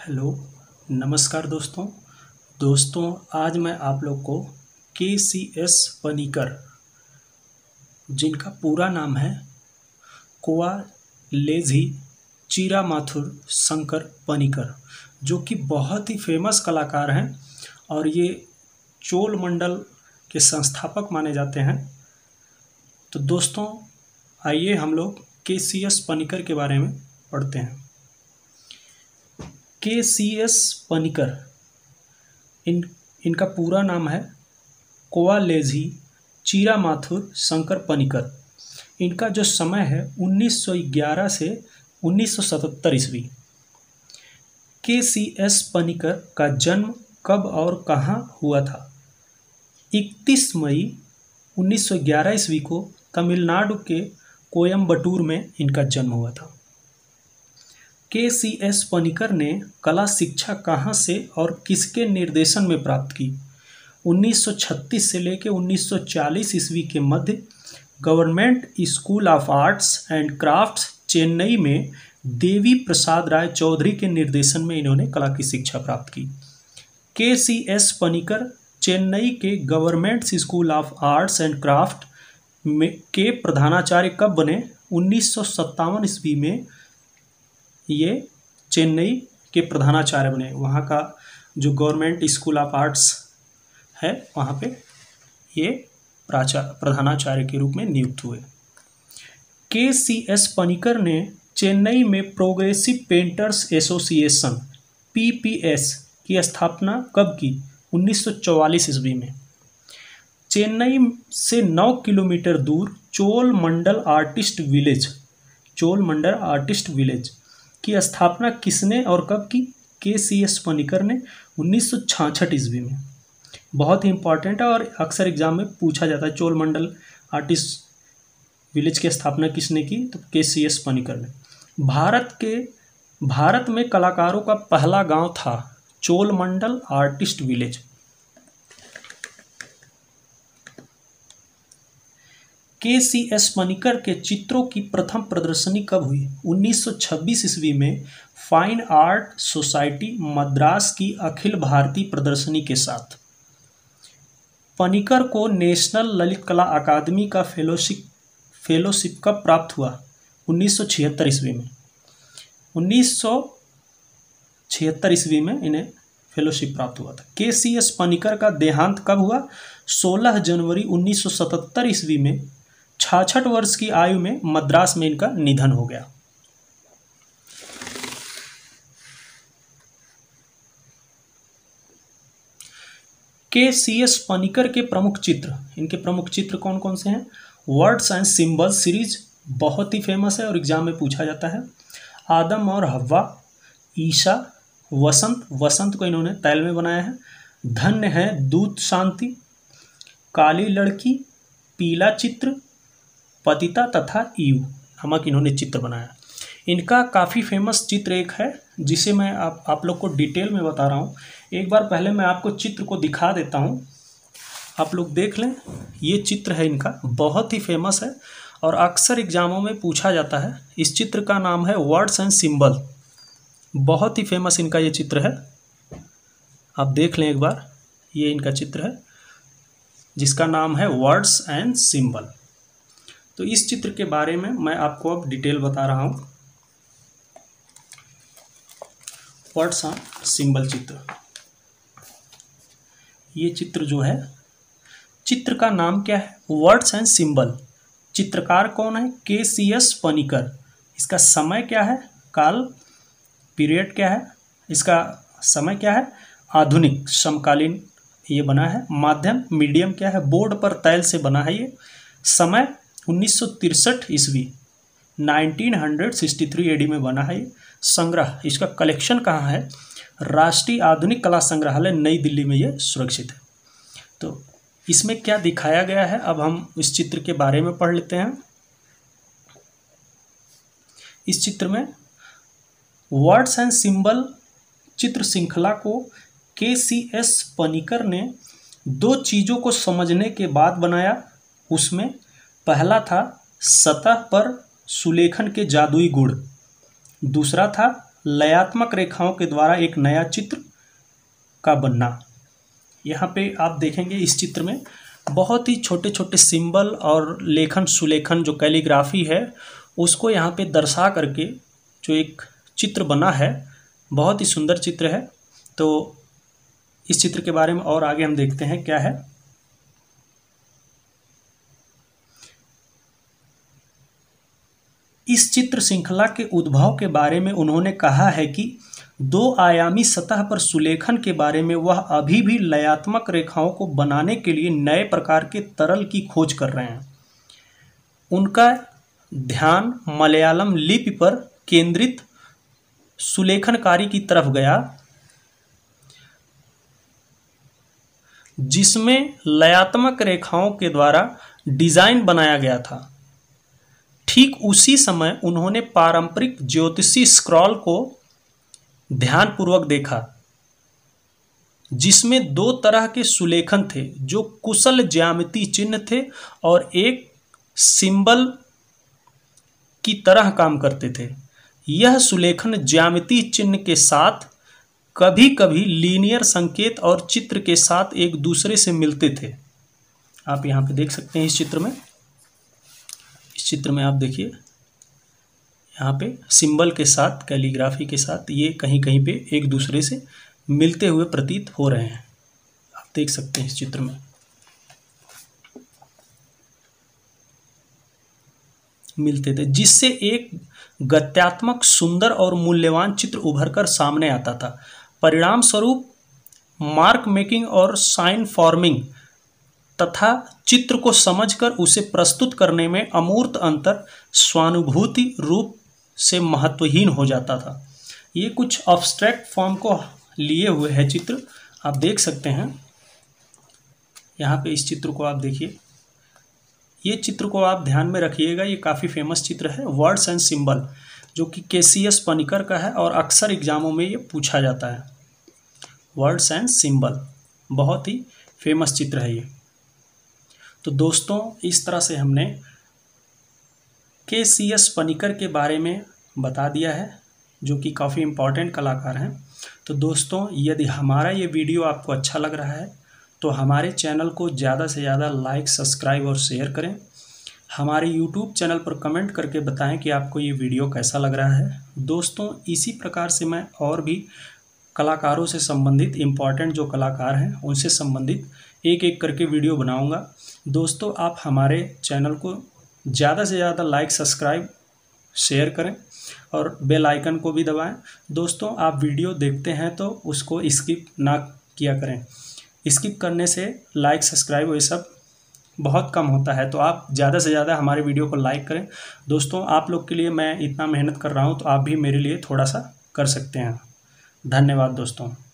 Hello, नमस्कार दोस्तों। आज मैं आप लोग को के.सी.एस. पनिकर, जिनका पूरा नाम है कोआलेजी चिरामाथुर शंकर पनिकर, जो कि बहुत ही फेमस कलाकार हैं और ये चोल मंडल के संस्थापक माने जाते हैं। तो दोस्तों, आइए हम लोग के.सी.एस. पनिकर के बारे में पढ़ते हैं। के.सी.एस. पनिकर, इनका पूरा नाम है कोआलेजी चिरामाथुर शंकर पनिकर। इनका जो समय है 1911 से 1977 ईस्वी। के.सी.एस. पनिकर का जन्म कब और कहाँ हुआ था? 31 मई 1911 ईस्वी को तमिलनाडु के कोयम्बटूर में इनका जन्म हुआ था। के.सी.एस. पनिकर ने कला शिक्षा कहाँ से और किसके निर्देशन में प्राप्त की? 1936 से लेकर 1940 ईस्वी के मध्य government school of arts and crafts Chennai में देवी प्रसाद राय चौधरी के निर्देशन में इन्होंने कला की शिक्षा प्राप्त की। के.सी.एस. पनिकर चेन्नई के government school of arts and craft में के प्रधानाचार्य कब बने? 1957 ईस्वी में ये चेन्नई के प्रधानाचार्य बने। वहाँ का जो गवर्नमेंट स्कूल ऑफ आर्ट्स है वहाँ पे ये प्रधानाचार्य के रूप में नियुक्त हुए। के.सी.एस. पनिकर ने चेन्नई में प्रोग्रेसिव पेंटर्स एसोसिएशन (पीपीएस) की स्थापना कब की? 1944 ईस्वी में। चेन्नई से 9 किलोमीटर दूर चोल मंडल आर्टिस्ट विलेज की स्थापना किसने और कब की? के.सी.एस. पनिकर ने 1966 ईस्वी में। बहुत ही इंपॉर्टेंट है और अक्सर एग्जाम में पूछा जाता है। चोल मंडल आर्टिस्ट विलेज की स्थापना किसने की? तो के.सी.एस. पनिकर ने। भारत में कलाकारों का पहला गांव था Cholamandal artist village. K C S. Paniker के चित्रों की प्रथम प्रदर्शनी कब हुई? 1926 ईस्वी में फाइन आर्ट सोसाइटी मद्रास की अखिल भारतीय प्रदर्शनी के साथ। पनिकर को नेशनल ललित कला अकादमी का फेलोशिप कब प्राप्त हुआ? 1976 ईस्वी में। 1976 ईस्वी में इन्हें फेलोशिप प्राप्त हुआ था। के.सी.एस. पनिकर का देहांत कब हुआ? 16 जनवरी 1977 ईस्वी में 66 वर्ष की आयु में मद्रास में इनका निधन हो गया। के.सी.एस. पनिकर के प्रमुख चित्र, इनके प्रमुख चित्र कौन कौन से हैं? वर्ड्स एंड सिंबल्स सीरीज बहुत ही फेमस है और एग्जाम में पूछा जाता है। आदम और हव्वा, ईशा, वसंत को इन्होंने तैल में बनाया है। धन्य है दूत शांति, काली लड़की, पीला चित्र, पतिता तथा ईव नामक इन्होंने चित्र बनाया। इनका काफ़ी फेमस चित्र एक है जिसे मैं आप लोग को डिटेल में बता रहा हूँ। एक बार पहले मैं आपको चित्र को दिखा देता हूँ, आप लोग देख लें। ये चित्र है इनका, बहुत ही फेमस है और अक्सर एग्जामों में पूछा जाता है। इस चित्र का नाम है वर्ड्स एंड सिंबल। बहुत ही फेमस इनका ये चित्र है, आप देख लें एक बार। ये इनका चित्र है जिसका नाम है वर्ड्स एंड सिंबल। तो इस चित्र के बारे में मैं आपको अब डिटेल बता रहा हूँ। वर्ड्स एंड सिंबल चित्र, ये चित्र जो है, चित्र का नाम क्या है? Words and symbol. चित्रकार कौन है? के.सी.एस. पनिकर। इसका समय क्या है? काल पीरियड क्या है? इसका समय क्या है? आधुनिक समकालीन ये बना है। माध्यम मीडियम क्या है? बोर्ड पर तैल से बना है ये। समय 1963 ईस्वी 1963 एडी में बना है ये। संग्रह, इसका कलेक्शन कहाँ है? राष्ट्रीय आधुनिक कला संग्रहालय नई दिल्ली में ये सुरक्षित है। तो इसमें क्या दिखाया गया है, अब हम इस चित्र के बारे में पढ़ लेते हैं। इस चित्र में वर्ड्स एंड सिंबल चित्र श्रृंखला को के.सी.एस. पनिकर ने 2 चीज़ों को समझने के बाद बनाया। उसमें पहला था सतह पर सुलेखन के जादुई गुण, दूसरा था लयात्मक रेखाओं के द्वारा एक नया चित्र का बनना। यहाँ पे आप देखेंगे इस चित्र में बहुत ही छोटे छोटे सिंबल और लेखन सुलेखन जो कैलीग्राफी है उसको यहाँ पे दर्शा करके जो एक चित्र बना है, बहुत ही सुंदर चित्र है। तो इस चित्र के बारे में और आगे हम देखते हैं क्या है। इस चित्र श्रृंखला के उद्भव के बारे में उन्होंने कहा है कि दो आयामी सतह पर सुलेखन के बारे में वह अभी भी लयात्मक रेखाओं को बनाने के लिए नए प्रकार के तरल की खोज कर रहे हैं। उनका ध्यान मलयालम लिपि पर केंद्रित सुलेखन कार्य की तरफ गया, जिसमें लयात्मक रेखाओं के द्वारा डिजाइन बनाया गया था। ठीक उसी समय उन्होंने पारंपरिक ज्योतिषी स्क्रॉल को ध्यानपूर्वक देखा, जिसमें दो तरह के सुलेखन थे जो कुशल ज्यामिति चिन्ह थे और एक सिंबल की तरह काम करते थे। यह सुलेखन ज्यामिति चिन्ह के साथ कभी कभी लीनियर संकेत और चित्र के साथ एक दूसरे से मिलते थे। आप यहाँ पे देख सकते हैं इस चित्र में आप देखिए यहाँ पे सिंबल के साथ कैलीग्राफी के साथ ये कहीं कहीं पे एक दूसरे से मिलते हुए प्रतीत हो रहे हैं। आप देख सकते हैं इस चित्र में मिलते थे, जिससे एक गत्यात्मक सुंदर और मूल्यवान चित्र उभरकर सामने आता था। परिणाम स्वरूप मार्क मेकिंग और साइन फॉर्मिंग तथा चित्र को समझकर उसे प्रस्तुत करने में अमूर्त अंतर स्वानुभूति रूप से महत्वहीन हो जाता था। ये कुछ अब्स्ट्रैक्ट फॉर्म को लिए हुए है चित्र, आप देख सकते हैं। यहाँ पे इस चित्र को आप देखिए, ये चित्र को आप ध्यान में रखिएगा, ये काफ़ी फेमस चित्र है, वर्ड्स एंड सिंबल, जो कि KCS पनिकर का है और अक्सर एग्जामों में ये पूछा जाता है। वर्ड्स एंड सिंबल बहुत ही फेमस चित्र है ये। तो दोस्तों इस तरह से हमने KCS पनिकर के बारे में बता दिया है, जो कि काफ़ी इम्पॉर्टेंट कलाकार हैं। तो दोस्तों यदि हमारा ये वीडियो आपको अच्छा लग रहा है तो हमारे चैनल को ज़्यादा से ज़्यादा लाइक, सब्सक्राइब और शेयर करें। हमारे YouTube चैनल पर कमेंट करके बताएं कि आपको ये वीडियो कैसा लग रहा है। दोस्तों इसी प्रकार से मैं और भी कलाकारों से संबंधित इम्पॉर्टेंट जो कलाकार हैं उनसे संबंधित एक एक करके वीडियो बनाऊंगा। दोस्तों आप हमारे चैनल को ज़्यादा से ज़्यादा लाइक, सब्सक्राइब, शेयर करें और बेल आइकन को भी दबाएं। दोस्तों आप वीडियो देखते हैं तो उसको स्किप ना किया करें, स्किप करने से लाइक, सब्सक्राइब ये सब बहुत कम होता है। तो आप ज़्यादा से ज़्यादा हमारे वीडियो को लाइक करें। दोस्तों आप लोग के लिए मैं इतना मेहनत कर रहा हूँ तो आप भी मेरे लिए थोड़ा सा कर सकते हैं। धन्यवाद दोस्तों।